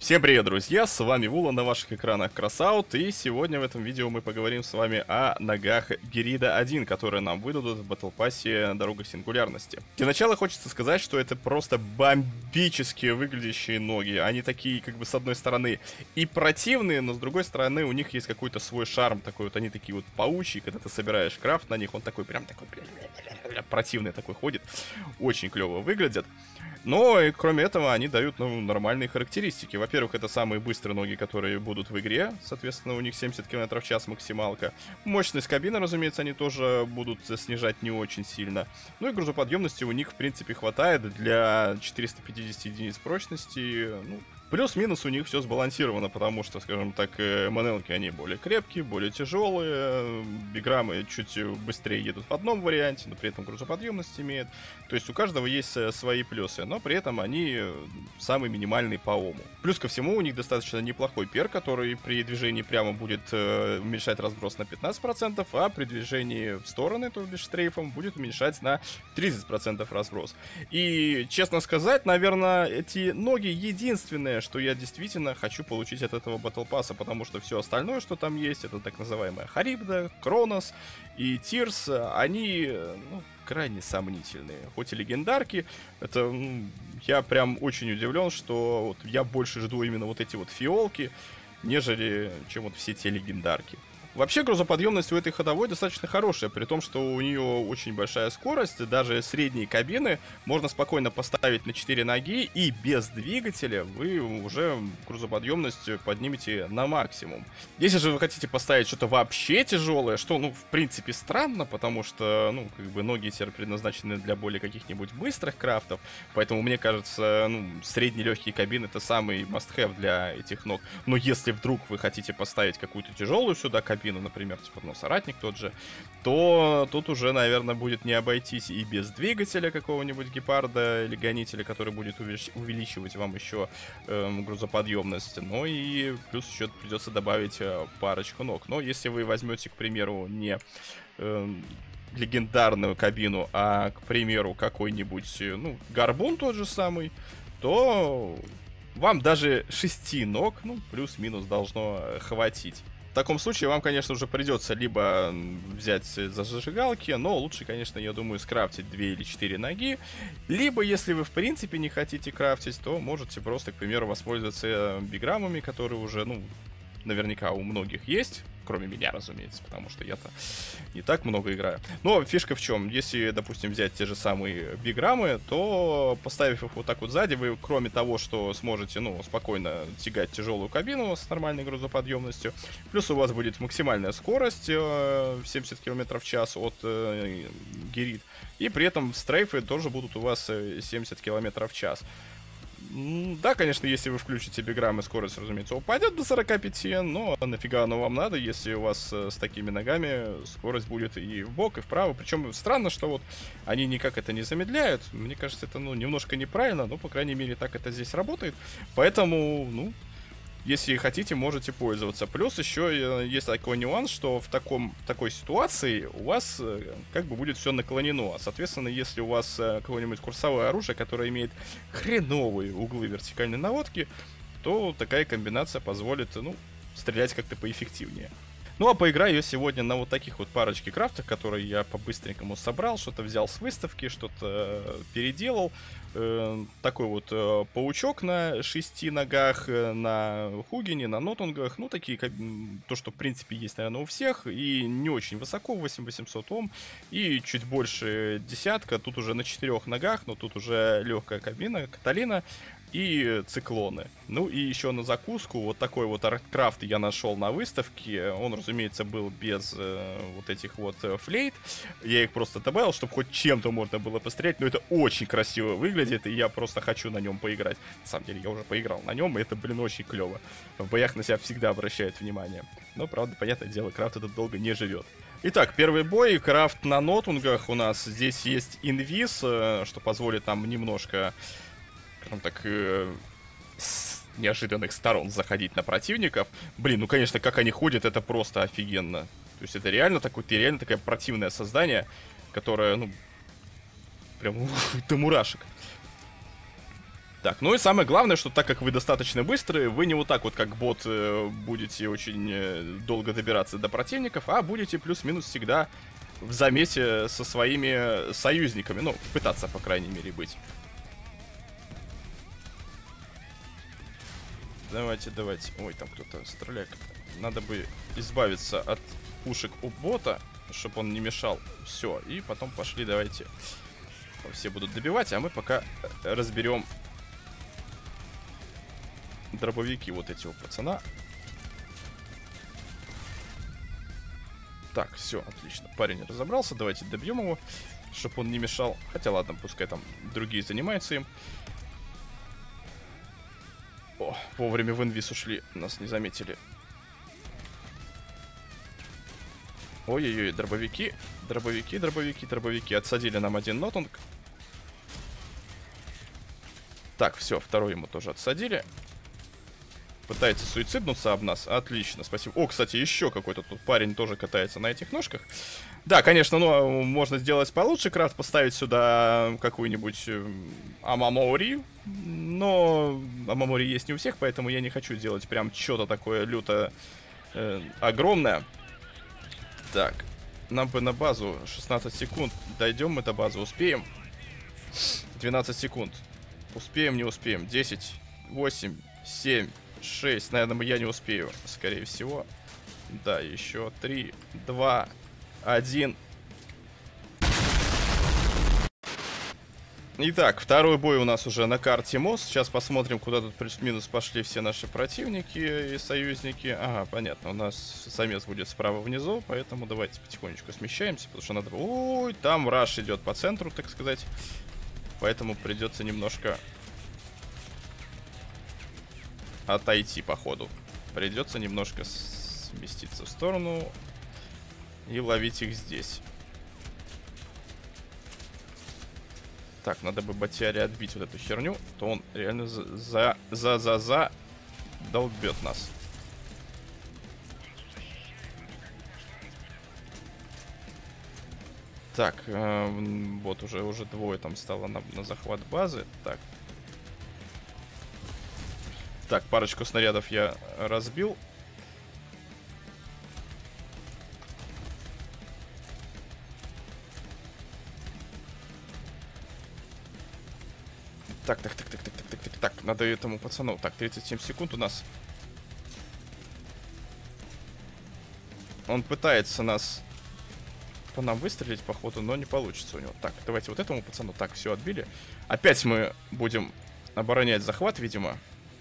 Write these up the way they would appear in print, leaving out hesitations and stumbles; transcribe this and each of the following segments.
Всем привет, друзья, с вами Вула, на ваших экранах Кросаут, и сегодня в этом видео мы поговорим с вами о ногах Гирида 1, которые нам выдадут в Battle Pass'е Дорога Сингулярности. Для начала хочется сказать, что это просто бомбически выглядящие ноги. Они такие, как бы, с одной стороны и противные, но с другой стороны у них есть какой-то свой шарм, такой вот, они такие вот паучьи, когда ты собираешь крафт на них, он такой прям такой противный такой ходит, очень клево выглядят. Но, и, кроме этого, они дают нормальные характеристики. Во-первых, это самые быстрые ноги, которые будут в игре. Соответственно, у них 70 км в час максималка. Мощность кабины, разумеется, они тоже будут снижать не очень сильно. Ну и грузоподъемности у них, в принципе, хватает для 450 единиц прочности. Ну, плюс-минус у них все сбалансировано, потому что, скажем так, МНЛки они более крепкие, более тяжелые, биграммы чуть быстрее едут в одном варианте, но при этом грузоподъемность имеет. То есть у каждого есть свои плюсы, но при этом они самые минимальные по ому. Плюс ко всему у них достаточно неплохой перк, который при движении прямо будет уменьшать разброс на 15%, а при движении в стороны, то бишь стрейфом, будет уменьшать на 30% разброс. И, честно сказать, наверное, эти ноги единственные, что я действительно хочу получить от этого Battle Pass'а, потому что все остальное, что там есть, это так называемая Харибда, Кронос и Тирс, они, крайне сомнительные. Хоть и легендарки, это, я прям очень удивлен, что вот я больше жду именно вот эти вот фиолки, нежели чем вот все те легендарки. Вообще грузоподъемность у этой ходовой достаточно хорошая, при том, что у нее очень большая скорость, даже средние кабины можно спокойно поставить на 4 ноги, и без двигателя вы уже грузоподъемность поднимете на максимум. Если же вы хотите поставить что-то вообще тяжелое, что, в принципе, странно, потому что, ноги теперь предназначены для более каких-нибудь быстрых крафтов, поэтому, мне кажется, средние легкие кабины это самый must-have для этих ног. Но если вдруг вы хотите поставить какую-то тяжелую сюда кабину, например, типа, соратник тот же, то тут уже, наверное, будет не обойтись и без двигателя какого-нибудь гепарда или гонителя, который будет увеличивать вам еще грузоподъемность. Ну и плюс еще придется добавить парочку ног. Но если вы возьмете, к примеру, не легендарную кабину, а, к примеру, какой-нибудь, горбун тот же самый, то вам даже 6 ног, плюс-минус должно хватить. В таком случае вам, конечно, уже придется либо взять за зажигалки, но лучше, конечно, я думаю, скрафтить 2 или 4 ноги. Либо, если вы в принципе не хотите крафтить, то можете просто, к примеру, воспользоваться биграммами, которые уже, наверняка у многих есть. Кроме меня, разумеется, потому что я-то не так много играю. Но фишка в чем? Если, допустим, взять те же самые биграммы, то, поставив их вот так вот сзади, вы, кроме того, что сможете, спокойно тягать тяжелую кабину с нормальной грузоподъемностью, плюс у вас будет максимальная скорость 70 км в час от Гирид, и при этом стрейфы тоже будут у вас 70 км в час. Да, конечно, если вы включите биграммы, скорость, разумеется, упадет до 45, но нафига оно вам надо, если у вас с такими ногами скорость будет и в бок, и вправо. Причем странно, что вот они никак это не замедляют. Мне кажется, это, немножко неправильно, но, по крайней мере, так это здесь работает. Поэтому, если хотите, можете пользоваться. Плюс еще есть такой нюанс, что в такой ситуации у вас как бы будет все наклонено. Соответственно, если у вас какое-нибудь курсовое оружие, которое имеет хреновые углы вертикальной наводки, то такая комбинация позволит, стрелять как-то поэффективнее. Ну а поиграю я сегодня на вот таких вот парочке крафтах, которые я по-быстренькому собрал, что-то взял с выставки, что-то переделал. Такой вот паучок на 6 ногах, на хугене, на нотунгах, такие, то, что в принципе есть, наверное, у всех, и не очень высоко, 8800 Ом, и чуть больше десятка, тут уже на 4 ногах, но тут уже легкая кабина, Каталина и циклоны. Ну и еще на закуску вот такой вот арткрафт я нашел на выставке. Он, разумеется, был без вот этих вот флейт. Я их просто добавил, чтобы хоть чем-то можно было пострелять. Но это очень красиво выглядит, и я просто хочу на нем поиграть. На самом деле, я уже поиграл на нем, и это, очень клево. В боях на себя всегда обращают внимание. Но, правда, понятное дело, крафт этот долго не живет. Итак, первый бой, крафт на нотунгах у нас. Здесь есть инвиз, что позволит нам немножко, скажем так, с неожиданных сторон заходить на противников. Блин, конечно, как они ходят, это просто офигенно. То есть это реально такое противное создание, которое, прям до мурашек. Так, ну и самое главное, что так как вы достаточно быстрые, вы не вот так вот, как бот, будете очень долго добираться до противников, а будете плюс-минус всегда в замесе со своими союзниками. Ну, пытаться, по крайней мере, быть. Давайте, давайте. Ой, там кто-то стреляет. Надо бы избавиться от пушек у бота, чтобы он не мешал. Все, и потом пошли, давайте. Все будут добивать, а мы пока разберем дробовики вот эти у пацана. Так, все, отлично. Парень разобрался, давайте добьем его, чтобы он не мешал. Хотя ладно, пускай там другие занимаются им. О, вовремя в инвиз ушли, нас не заметили. Ой-ой-ой, дробовики. Дробовики, дробовики, дробовики. Отсадили нам один нотунг. Так, все, второй ему тоже отсадили. Пытается суициднуться об нас. Отлично, спасибо. О, кстати, еще какой-то тут парень тоже катается на этих ножках. Да, конечно, ну, можно сделать получше. Крафт поставить сюда какую-нибудь Амамори. Но Амамори есть не у всех, поэтому я не хочу делать прям что-то такое люто огромное. Так, нам бы на базу 16 секунд. Дойдем мы до базы, успеем. 12 секунд. Успеем, не успеем. 10, 8, 7, 6. Наверное, я не успею, скорее всего. Да, еще 3, 2, 1. Итак, второй бой у нас уже на карте мост. Сейчас посмотрим, куда тут плюс-минус пошли все наши противники и союзники. Ага, понятно, у нас замес будет справа внизу, поэтому давайте потихонечку смещаемся, потому что надо... Ой, там раш идет по центру, так сказать. Поэтому придется немножко отойти по ходу. Придется немножко сместиться в сторону и ловить их здесь. Так, надо бы Батяре отбить вот эту херню, то он реально долбет нас. Так, вот уже двое там стало на захват базы. Так, парочку снарядов я разбил. Так, надо этому пацану. Так, 37 секунд у нас. Он пытается нас по нам выстрелить, походу, но не получится у него. Так, давайте вот этому пацану. Так, все, отбили. Опять мы будем оборонять захват, видимо.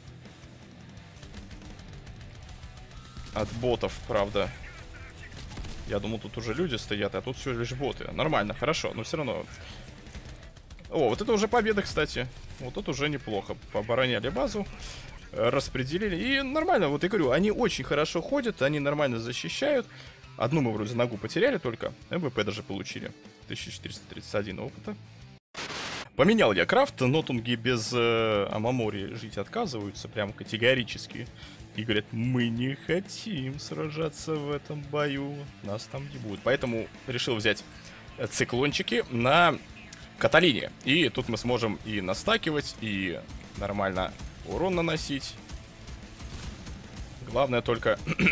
От ботов, правда. Я думал, тут уже люди стоят, а тут все лишь боты. Нормально, хорошо, но все равно... О, вот это уже победа, кстати. Вот тут уже неплохо. Пообороняли базу, распределили. И нормально, вот я говорю, они очень хорошо ходят, они нормально защищают. Одну мы вроде ногу потеряли только. МВП даже получили. 1431 опыта. Поменял я крафт. Нотунги без Амамори жить отказываются. Прям категорически. И говорят, мы не хотим сражаться в этом бою. Нас там не будет. Поэтому решил взять циклончики на Каталине. И тут мы сможем и настакивать, и нормально урон наносить. Главное только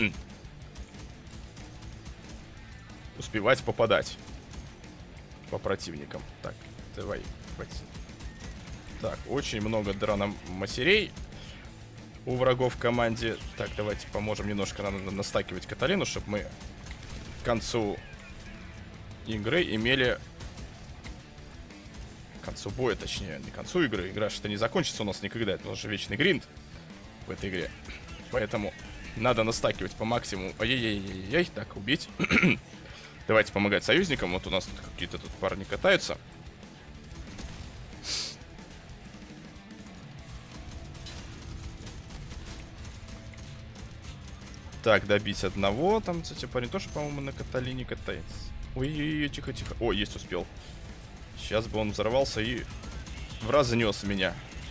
успевать попадать по противникам. Так, давай. Так, очень много драно-матерей у врагов в команде. Так, давайте поможем немножко. Надо настакивать Каталину, чтобы мы к концу игры имели... К концу боя, точнее, не к концу игры. Игра что-то не закончится у нас никогда. Это уже вечный гринд в этой игре. Поэтому надо настакивать по максимуму. Ай-яй-яй-яй. Так, убить. Давайте помогать союзникам. Вот у нас тут какие-то тут парни катаются. Так, добить одного. Там, кстати, парень тоже, по-моему, на Каталине катается. Ой-ой-ой, тихо-тихо. О, есть, успел. Сейчас бы он взорвался и в раз занес меня.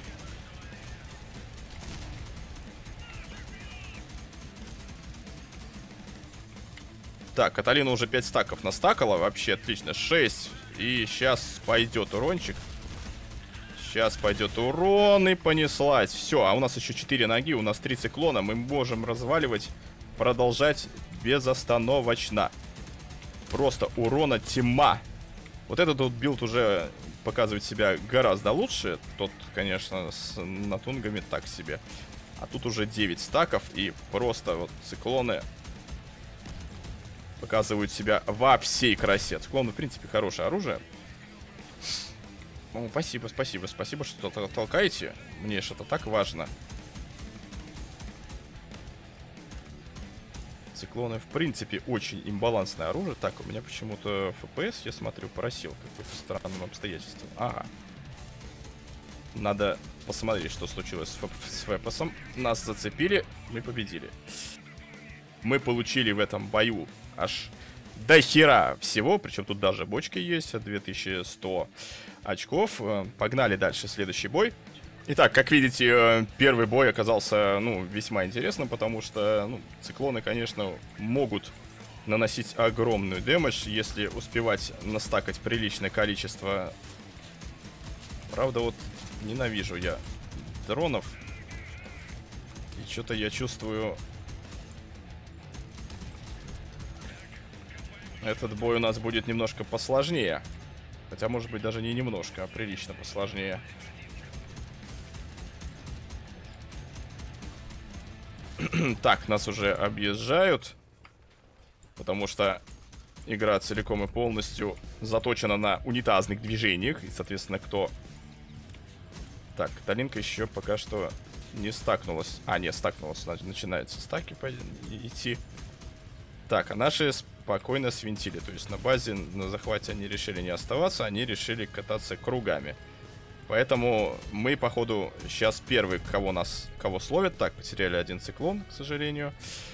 Так, Каталина уже 5 стаков настакала. Вообще отлично. 6. И сейчас пойдет урончик. Сейчас пойдет урон и понеслась. Все, а у нас еще 4 ноги, у нас 3 циклона. Мы можем разваливать, продолжать безостановочно. Просто урона тьма. Вот этот вот билд уже показывает себя гораздо лучше. Тот, конечно, с натунгами так себе. А тут уже 9 стаков, и просто вот циклоны показывают себя во всей красе. Циклон, в принципе, хорошее оружие. Ну, спасибо, спасибо, спасибо, что толкаете. Мне же это так важно. Циклоны, в принципе, очень имбалансное оружие. Так, у меня почему-то FPS, я смотрю, просил каким-то странным обстоятельством. Ага. Надо посмотреть, что случилось с FPS. Нас зацепили, мы победили. Мы получили в этом бою аж до хера всего. Причем тут даже бочки есть, 2100 очков. Погнали дальше, следующий бой. Итак, как видите, первый бой оказался, ну, весьма интересным, потому что, ну, циклоны, конечно, могут наносить огромную дэмэдж, если успевать настакать приличное количество. Правда, вот ненавижу я дронов. И что-то я чувствую... Этот бой у нас будет немножко посложнее. Хотя, может быть, даже не немножко, а прилично посложнее. Так, нас уже объезжают. Потому что игра целиком и полностью заточена на унитазных движениях. И, соответственно, кто... Так, Каталинка еще пока что не стакнулась. А, нет, стакнулась. Значит, начинаются стаки идти. Так, а наши спокойно свинтили. То есть на базе, на захвате они решили не оставаться. Они решили кататься кругами. Поэтому мы, походу, сейчас первый, кого словят. Так, потеряли один циклон, к сожалению.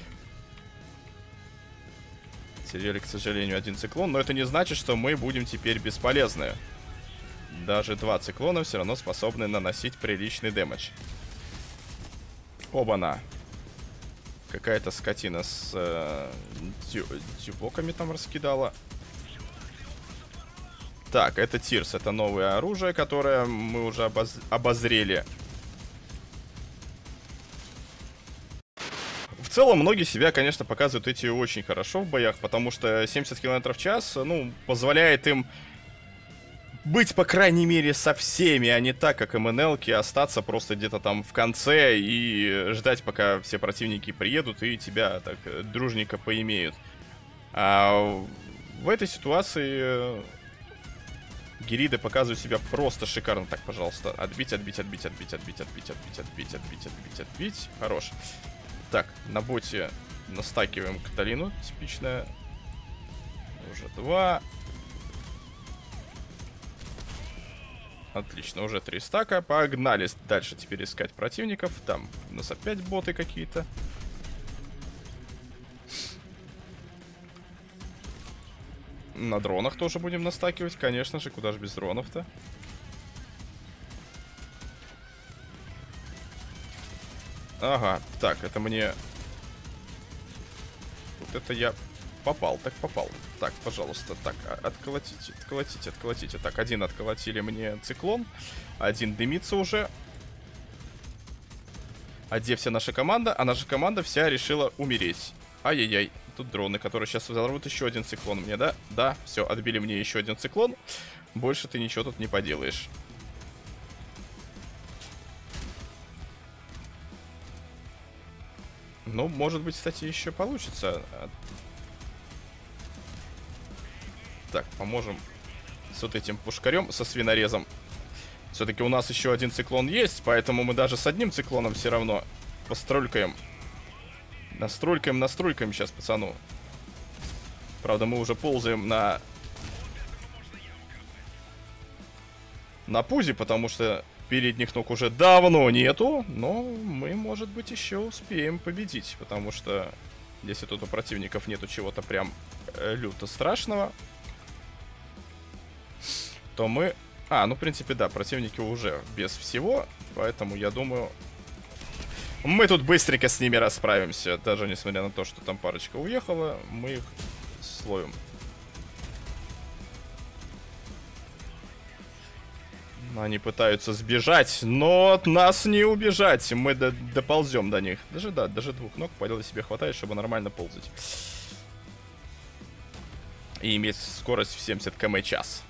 Потеряли, к сожалению, один циклон. Но это не значит, что мы будем теперь бесполезны. Даже 2 циклона все равно способны наносить приличный дэмэдж. Оба-на. Какая-то скотина с тюбоками там раскидала. Так, это Тирс, это новое оружие, которое мы уже обозрели. В целом, многие себя, конечно, показывают эти очень хорошо в боях, потому что 70 км в час, ну, позволяет им быть, по крайней мере, со всеми, а не так, как МНЛки, остаться просто где-то там в конце и ждать, пока все противники приедут и тебя так дружненько поимеют. А в этой ситуации Гириды показывают себя просто шикарно. Так, пожалуйста, отбить, отбить, отбить, отбить, отбить, отбить, отбить, отбить, отбить, отбить, отбить. Хорош. Так, на боте настакиваем Каталину, типичная. Уже 2. Отлично, уже 3 стака. Погнали дальше теперь искать противников. Там у нас опять боты какие-то. На дронах тоже будем настакивать, конечно же. Куда же без дронов-то? Ага, так, это мне... Вот это я попал, так попал. Так, пожалуйста, так, отколотите, отколотите, отколотите. Так, один отколотили мне циклон. Один дымится уже. А где вся наша команда? А наша команда вся решила умереть. Ай-яй-яй. Тут дроны, которые сейчас взорвут еще один циклон мне, да? Да, все, отбили мне еще один циклон. Больше ты ничего тут не поделаешь. Ну, может быть, кстати, еще получится. Так, поможем с вот этим пушкарем, со свинорезом. Все-таки у нас еще один циклон есть, поэтому мы даже с одним циклоном все равно постролькаем. Настройкаем сейчас, пацану. Правда, мы уже ползаем на пузе, потому что передних ног уже давно нету. Но мы, может быть, еще успеем победить, потому что если тут у противников нету чего-то прям люто страшного, то мы... ну, в принципе, да, противники уже без всего, поэтому, я думаю, мы тут быстренько с ними расправимся. Даже несмотря на то, что там парочка уехала, мы их словим. Они пытаются сбежать, но от нас не убежать. Мы доползем до них. Даже 2 ног полета себе хватает, чтобы нормально ползать. И иметь скорость в 70 км/ч.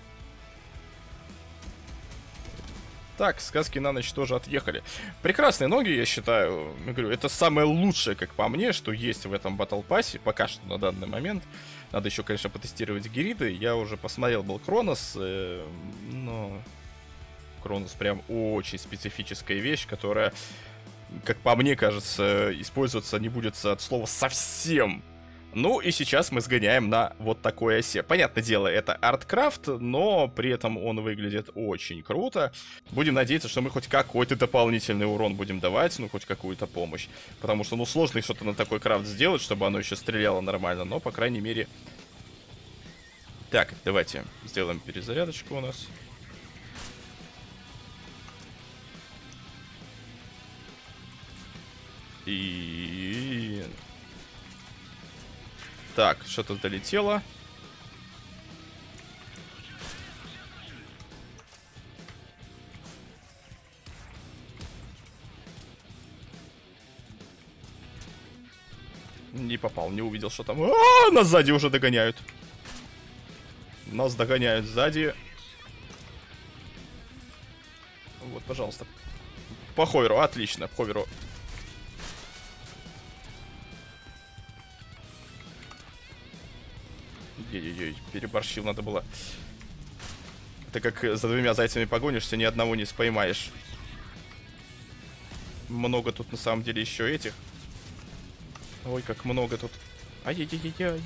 Так, сказки на ночь тоже отъехали. Прекрасные ноги, я считаю. Я говорю, это самое лучшее, как по мне, что есть в этом Battle Pass. Пока что на данный момент. Надо еще, конечно, потестировать гириды. Я уже посмотрел, был Кронос, но... Кронос прям очень специфическая вещь, которая, как по мне кажется, использоваться не будет от слова совсем. Ну и сейчас мы сгоняем на вот такой осе. Понятное дело, это арткрафт, но при этом он выглядит очень круто. Будем надеяться, что мы хоть какой-то дополнительный урон будем давать, ну хоть какую-то помощь. Потому что, ну, сложно что-то на такой крафт сделать, чтобы оно еще стреляло нормально, но, по крайней мере... Так, давайте сделаем перезарядочку у нас. И... Так, что-то долетело. Не попал, не увидел, что там. Нас сзади уже догоняют. Нас догоняют сзади. Вот, пожалуйста. По ховеру, отлично, по ховеру. Ой-ой-ой, переборщил, надо было. Это как за 2 зайцами погонишься, ни одного не споймаешь. Много тут на самом деле еще этих. Ой, как много тут. Ай-яй-яй-яй.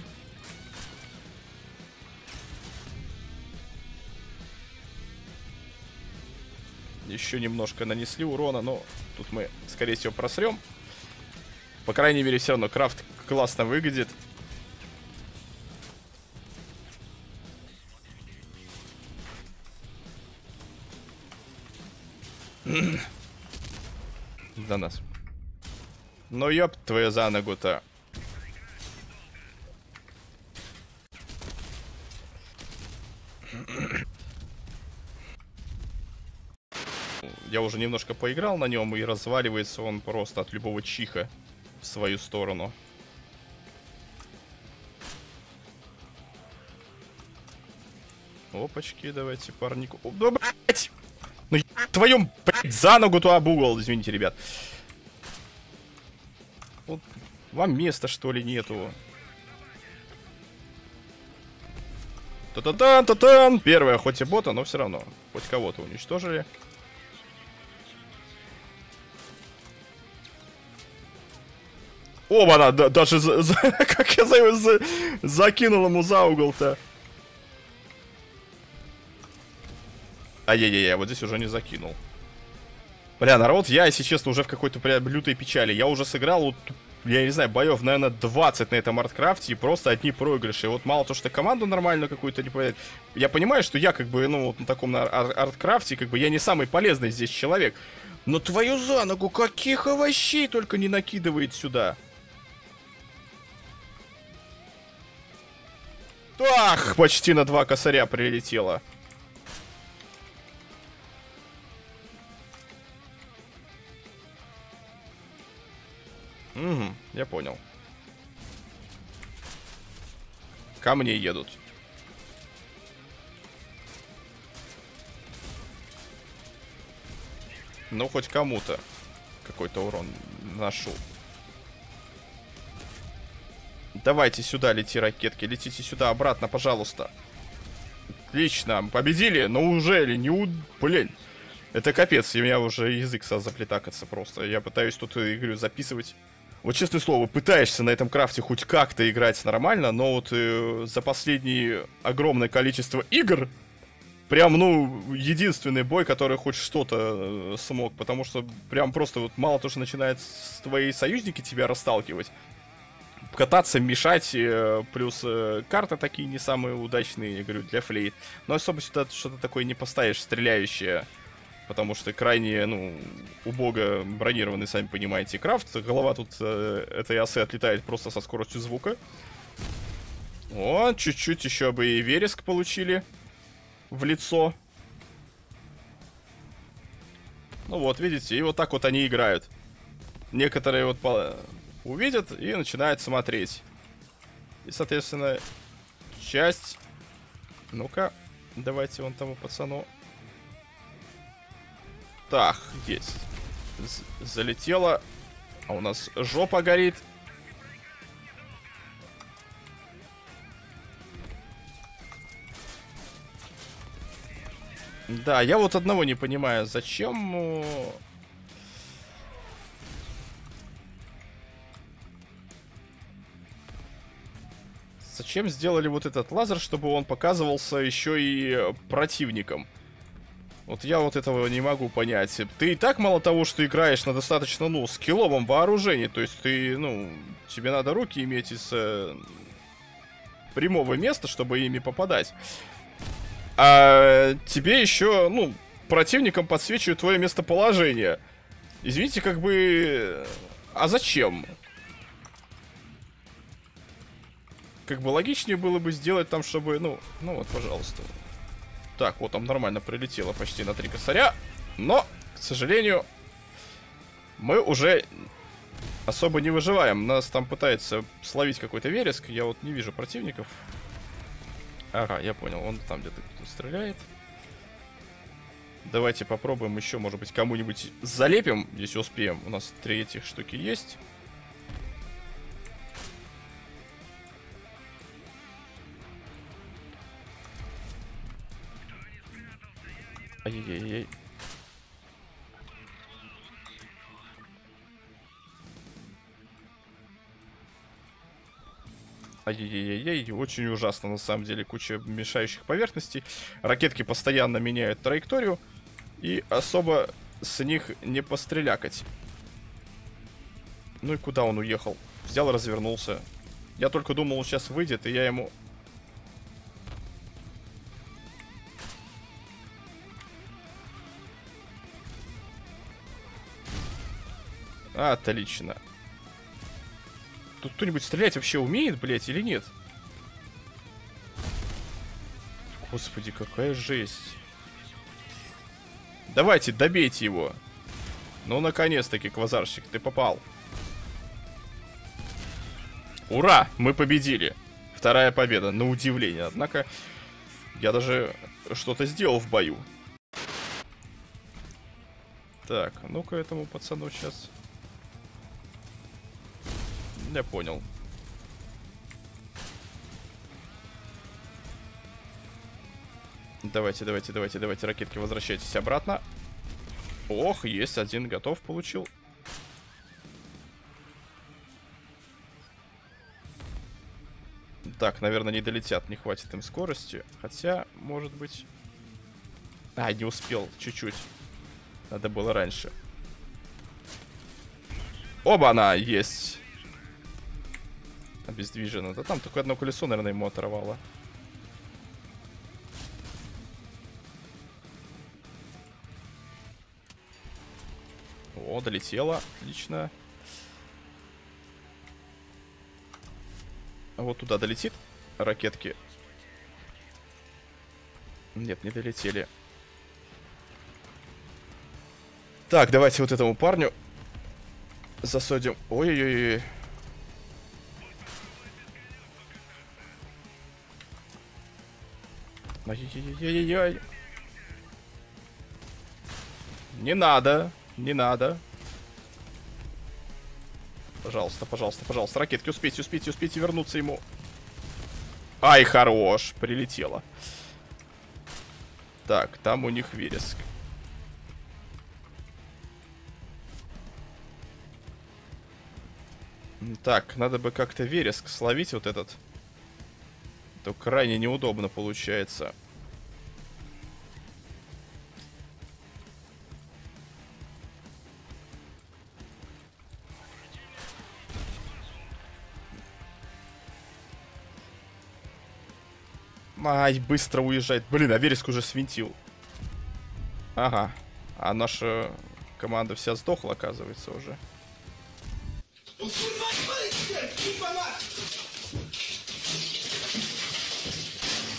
Еще немножко нанесли урона, но тут мы, скорее всего, просрем. По крайней мере, все равно крафт классно выглядит. За нас. Ну ёб твою за ногу-то. Я уже немножко поиграл на нем, и разваливается он просто от любого чиха в свою сторону. Опачки, давайте парнику. О, да, блять! Ну, твоем, блядь, за ногу-то об угол, извините, ребят. Вот, вам места, что ли, нету? Та-та-тан, та-тан! Первая, хоть и бота, но все равно. Хоть кого-то уничтожили. Оба, она даже, как я закинул ему за угол-то. Ай-яй-яй, вот здесь уже не закинул. Бля, народ, я, если честно, уже в какой-то прям лютой печали. Я уже сыграл, вот, я не знаю, боев, наверное, 20 на этом арткрафте, и просто одни проигрыши. И вот мало то, что команду нормальную какую-то не понять. Я понимаю, что я, как бы, ну, вот на таком арткрафте, как бы, я не самый полезный здесь человек. Но твою за ногу, каких овощей только не накидывает сюда. Ах, почти на 2 косаря прилетело. Угу, я понял. Ко мне едут. Ну, хоть кому-то какой-то урон наношу. Давайте сюда, лети, ракетки. Летите сюда, обратно, пожалуйста. Отлично, победили. Но уже ли не Блин. Это капец, у меня уже язык стал заплетакаться просто. Я пытаюсь тут игру записывать. Вот, честное слово, пытаешься на этом крафте хоть как-то играть нормально, но вот за последнее огромное количество игр прям, ну, единственный бой, который хоть что-то смог, потому что прям просто вот мало то, что начинает твои союзники тебя расталкивать, кататься, мешать, плюс карты такие не самые удачные, я говорю, для флейт, но особо сюда что-то такое не поставишь, стреляющее. Потому что крайне, ну, убого бронированный, сами понимаете, крафт. Голова тут этой осы отлетает просто со скоростью звука. О, чуть-чуть еще бы и вереск получили в лицо. Ну вот, видите, и вот так вот они играют. Некоторые вот увидят и начинают смотреть. И, соответственно, часть... Ну-ка, давайте вон тому пацану. Так, есть. Залетело. А у нас жопа горит. Да, я вот одного не понимаю. Зачем... Зачем сделали вот этот лазер, чтобы он показывался еще и противникам? Вот я вот этого не могу понять. Ты и так мало того, что играешь на достаточно, ну, скилловом вооружении. То есть ты, ну, тебе надо руки иметь из прямого места, чтобы ими попадать. А тебе еще, ну, противникам подсвечивают твое местоположение. Извините, как бы... А зачем? Как бы логичнее было бы сделать там, чтобы... Ну вот, пожалуйста. Так, вот там нормально прилетело почти на 3 косаря. Но, к сожалению, мы уже особо не выживаем. Нас там пытается словить какой-то вереск. Я вот не вижу противников. Ага, я понял. Он там где-то стреляет. Давайте попробуем еще, может быть, кому-нибудь залепим, если успеем. У нас 3 этих штуки есть. Ай-яй-яй. Ай-яй-яй-яй, очень ужасно, на самом деле, куча мешающих поверхностей. Ракетки постоянно меняют траекторию, и особо с них не пострелякать. Ну и куда он уехал? Взял и развернулся. Я только думал, он сейчас выйдет, и я ему... Отлично. Тут кто-нибудь стрелять вообще умеет, блять, или нет? Господи, какая жесть. Давайте, добейте его. Ну, наконец-таки, квазарщик, ты попал. Ура! Мы победили. 2-я победа, на удивление. Однако, я даже что-то сделал в бою. Так, ну-ка этому пацану сейчас... Я понял. Давайте, ракетки, возвращайтесь обратно. Ох, есть один, готов, получил. Так, наверное, не долетят, не хватит им скорости. Хотя, может быть... А, не успел, чуть-чуть. Надо было раньше. Оба-на, есть. Обездвижено. Да там только одно колесо, наверное, ему оторвало. О, долетело. Отлично. А вот туда долетит ракетки. Нет, не долетели. Так, давайте вот этому парню засадим. Ой-ой-ой. Ай-яй-яй-яй-яй. Не надо, не надо. Пожалуйста, пожалуйста, пожалуйста. Ракетки, успейте вернуться ему. Ай, хорош, прилетело. Так, там у них вереск. Так, надо бы как-то вереск словить вот этот. То крайне неудобно получается. Ай, быстро уезжает. Блин, а вереск уже свинтил. Ага. А наша команда вся сдохла, оказывается, уже.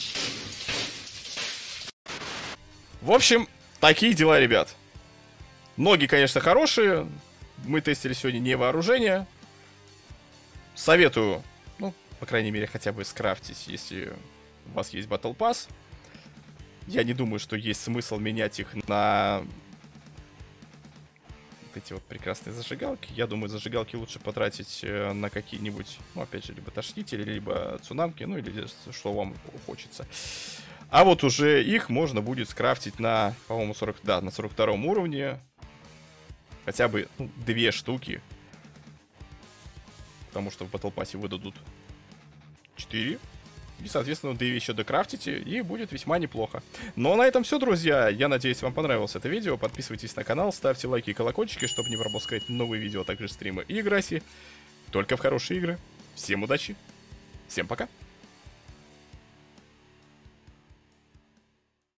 В общем, такие дела, ребят. Ноги, конечно, хорошие. Мы тестили сегодня не вооружение. Советую, ну, по крайней мере, хотя бы скрафтить, если у вас есть Battle Pass. Я не думаю, что есть смысл менять их на вот эти вот прекрасные зажигалки. Я думаю, зажигалки лучше потратить на какие-нибудь, ну, опять же, либо тошнители, либо цунамки, ну, или что вам хочется. А вот уже их можно будет скрафтить на, по-моему, на 42-м уровне. Хотя бы 2 штуки. Потому что в Battle Pass выдадут 4. И, соответственно, 2 еще докрафтите, и будет весьма неплохо. Ну а на этом все, друзья. Я надеюсь, вам понравилось это видео. Подписывайтесь на канал, ставьте лайки и колокольчики, чтобы не пропускать новые видео, а также стримы и играси. Только в хорошие игры. Всем удачи. Всем пока.